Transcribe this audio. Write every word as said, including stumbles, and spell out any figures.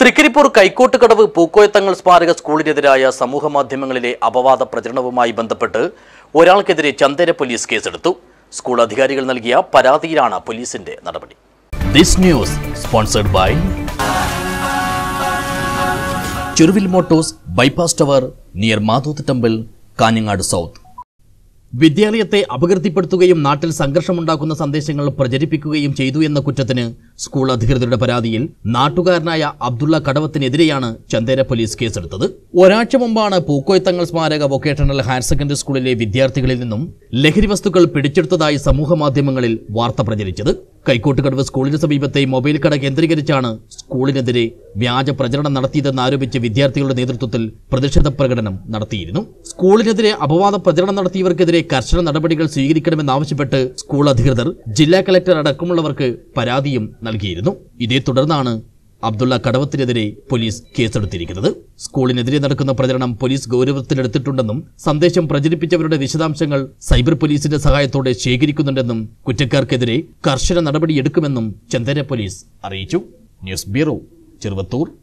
തൃക്കരിപ്പൂർ കൈക്കോട്ടുകടവ് പൂക്കോയത്തങ്ങൾ സ്മാരക സ്കൂളിനെതിരായ സമൂഹമാധ്യമങ്ങളിലെ അപവാദ പ്രചരണവുമായി ബന്ധപ്പെട്ട് ഒരാൾക്കെതിരെ ചന്ദേര പോലീസ് കേസെടുത്തു. സ്കൂൾ അധികാരികൾ നൽകിയ പരാതിയിലാണ് പോലീസിന്റെ നടപടി. This news sponsored by Cheruvil motors, bypass tower, near Madhoth temple, Kanhangad south. വിദ്യാലയത്തെ അപകീർത്തിപ്പെടുത്തുകയും നാട്ടിൽ സംഘർഷമുണ്ടാക്കുന്ന സന്ദേശങ്ങൾ പ്രചരിപ്പിക്കുകയും ചെയ്തു എന്ന കുറ്റത്തിന് സ്കൂൾ അധികൃതരുടെ പരാതിയിൽ നാട്ടുകാരനായ അബ്ദുള്ള കടവത്തിനെതിരെയാണ് ചന്ദേര പോലീസ് കേസെടുത്തത്. ഒരാഴ്ച മുമ്പാണ് പൂക്കോയത്തങ്ങൾ സ്മാരക വൊക്കേഷണൽ ഹയർ സെക്കൻഡറി സ്കൂളിലെ വിദ്യാർത്ഥികളിൽ നിന്നും ലഹരി വസ്തുക്കൾ പിടിച്ചെടുത്തതായി സമൂഹമാധ്യമങ്ങളിൽ വാർത്ത പ്രചരിച്ചത്. കൈക്കോട്ടുകടവ് സ്കൂളിന് സമീപത്തെ മൊബൈൽ കട കേന്ദ്രീകരിച്ചാണ് സ്കൂളിനെതിരെ വ്യാജ പ്രചരണം നടത്തിയതെന്നാരോപിച്ച് വിദ്യാർത്ഥികളുടെ നേതൃത്വത്തിൽ പ്രതിഷേധ പ്രകടനം നടത്തിയിരുന്നു. സ്കൂളിനെതിരെ അപവാദ പ്രചരണം നടത്തിയവർക്കെതിരെ കർശന നടപടികൾ സ്വീകരിക്കണമെന്നാവശ്യപ്പെട്ട് സ്കൂൾ അധികൃതർ ജില്ലാ കലക്ടർ അടക്കമുള്ളവർക്ക് പരാതിയും നൽകിയിരുന്നു. ഇതേ തുടർന്നാണ് അബ്ദുള്ള കടവത്തിനെതിരെ പോലീസ് കേസെടുത്തിരിക്കുന്നത്. സ്കൂളിനെതിരെ നടക്കുന്ന പ്രചരണം പോലീസ് ഗൗരവത്തിലെടുത്തിട്ടുണ്ടെന്നും സന്ദേശം പ്രചരിപ്പിച്ചവരുടെ വിശദാംശങ്ങൾ സൈബർ പോലീസിന്റെ സഹായത്തോടെ ശേഖരിക്കുന്നുണ്ടെന്നും കുറ്റക്കാർക്കെതിരെ കർശന നടപടിയെടുക്കുമെന്നും ചന്ദേര പോലീസ് അറിയിച്ചു. News bureau, Cheruvathur.